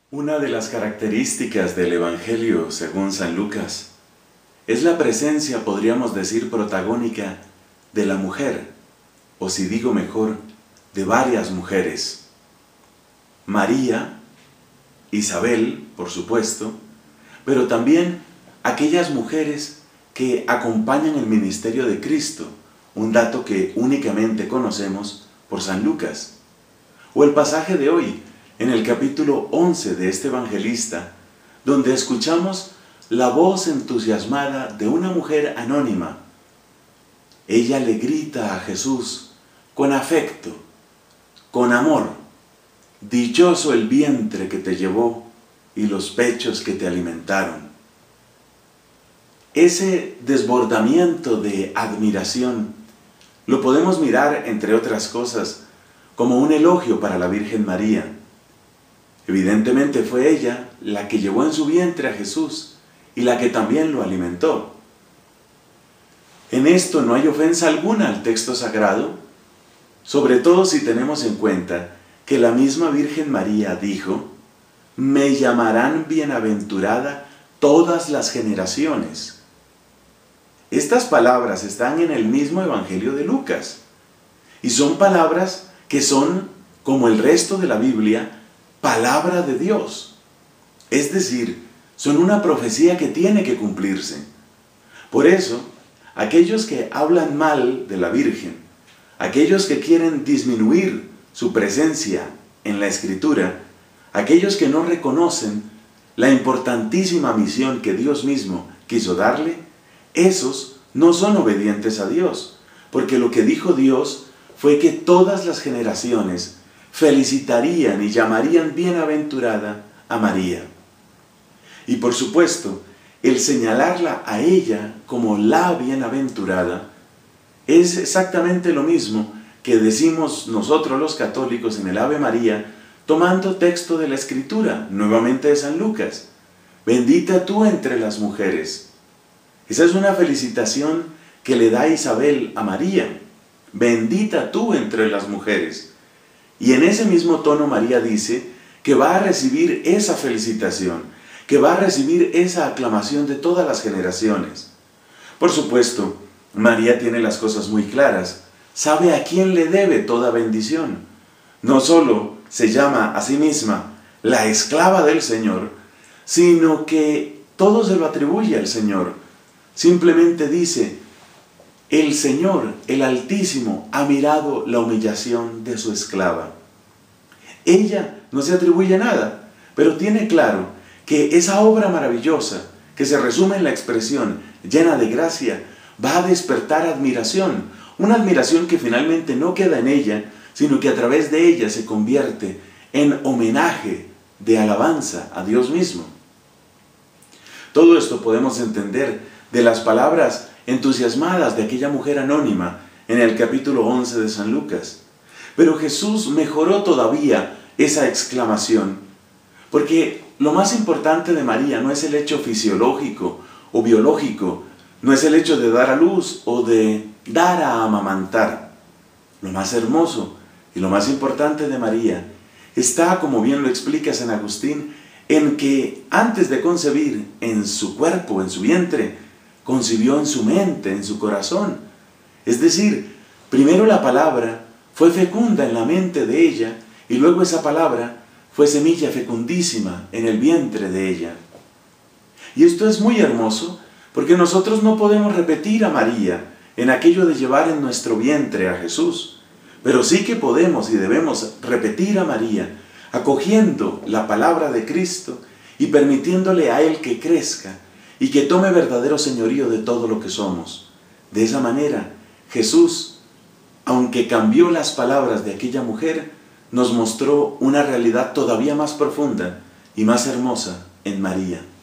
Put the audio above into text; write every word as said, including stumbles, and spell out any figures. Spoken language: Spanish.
Una de las características del Evangelio, según San Lucas, es la presencia, podríamos decir, protagónica de la mujer, o si digo mejor, de varias mujeres. María, Isabel, por supuesto, pero también aquellas mujeres que acompañan el ministerio de Cristo, un dato que únicamente conocemos por San Lucas. O el pasaje de hoy, en el capítulo once de este evangelista, donde escuchamos la voz entusiasmada de una mujer anónima. Ella le grita a Jesús con afecto, con amor: dichoso el vientre que te llevó y los pechos que te alimentaron. Ese desbordamiento de admiración lo podemos mirar, entre otras cosas, como un elogio para la Virgen María. Evidentemente fue ella la que llevó en su vientre a Jesús y la que también lo alimentó. En esto no hay ofensa alguna al texto sagrado, sobre todo si tenemos en cuenta que la misma Virgen María dijo: «Me llamarán bienaventurada todas las generaciones». Estas palabras están en el mismo Evangelio de Lucas y son palabras que son, como el resto de la Biblia, palabra de Dios. Es decir, son una profecía que tiene que cumplirse. Por eso, aquellos que hablan mal de la Virgen, aquellos que quieren disminuir su presencia en la Escritura, aquellos que no reconocen la importantísima misión que Dios mismo quiso darle, esos no son obedientes a Dios, porque lo que dijo Dios fue que todas las generaciones felicitarían y llamarían bienaventurada a María. Y por supuesto, el señalarla a ella como la bienaventurada es exactamente lo mismo que decimos nosotros los católicos en el Ave María, tomando texto de la Escritura, nuevamente de San Lucas: bendita tú entre las mujeres. Esa es una felicitación que le da Isabel a María: bendita tú entre las mujeres. Y en ese mismo tono María dice que va a recibir esa felicitación, que va a recibir esa aclamación de todas las generaciones. Por supuesto, María tiene las cosas muy claras, sabe a quién le debe toda bendición. No solo se llama a sí misma la esclava del Señor, sino que todo se lo atribuye al Señor. Simplemente dice: el Señor, el Altísimo, ha mirado la humillación de su esclava. Ella no se atribuye nada, pero tiene claro que esa obra maravillosa, que se resume en la expresión llena de gracia, va a despertar admiración, una admiración que finalmente no queda en ella, sino que a través de ella se convierte en homenaje de alabanza a Dios mismo. Todo esto podemos entender de las palabras entusiasmadas de aquella mujer anónima en el capítulo once de San Lucas. Pero Jesús mejoró todavía esa exclamación, porque lo más importante de María no es el hecho fisiológico o biológico, no es el hecho de dar a luz o de dar a amamantar. Lo más hermoso y lo más importante de María está, como bien lo explica San Agustín, en que antes de concebir en su cuerpo, en su vientre, concibió en su mente, en su corazón. Es decir, primero la palabra fue fecunda en la mente de ella y luego esa palabra fue semilla fecundísima en el vientre de ella. Y esto es muy hermoso porque nosotros no podemos repetir a María en aquello de llevar en nuestro vientre a Jesús, pero sí que podemos y debemos repetir a María acogiendo la palabra de Cristo y permitiéndole a Él que crezca y que tome verdadero señorío de todo lo que somos. De esa manera, Jesús, aunque cambió las palabras de aquella mujer, nos mostró una realidad todavía más profunda y más hermosa en María.